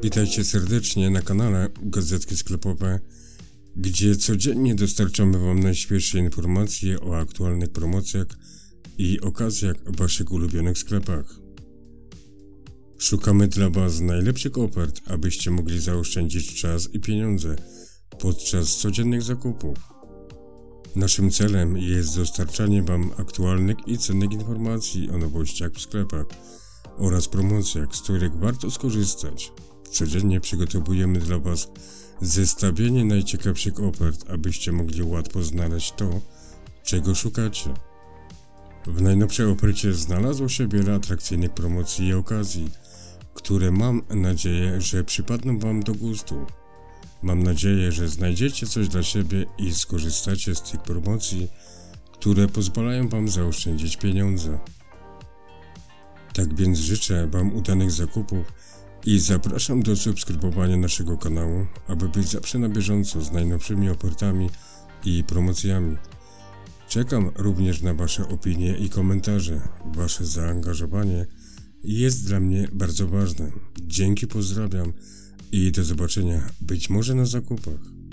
Witajcie serdecznie na kanale Gazetki Sklepowe, gdzie codziennie dostarczamy Wam najświeższe informacje o aktualnych promocjach i okazjach w Waszych ulubionych sklepach. Szukamy dla Was najlepszych ofert, abyście mogli zaoszczędzić czas i pieniądze podczas codziennych zakupów. Naszym celem jest dostarczanie Wam aktualnych i cennych informacji o nowościach w sklepach oraz promocjach, z których warto skorzystać. Codziennie przygotowujemy dla Was zestawienie najciekawszych ofert, abyście mogli łatwo znaleźć to, czego szukacie. W najnowszej ofercie znalazło się wiele atrakcyjnych promocji i okazji, które mam nadzieję, że przypadną Wam do gustu. Mam nadzieję, że znajdziecie coś dla siebie i skorzystacie z tych promocji, które pozwalają Wam zaoszczędzić pieniądze. Tak więc życzę Wam udanych zakupów i zapraszam do subskrybowania naszego kanału, aby być zawsze na bieżąco z najnowszymi ofertami i promocjami. Czekam również na Wasze opinie i komentarze. Wasze zaangażowanie jest dla mnie bardzo ważne. Dzięki, pozdrawiam i do zobaczenia być może na zakupach.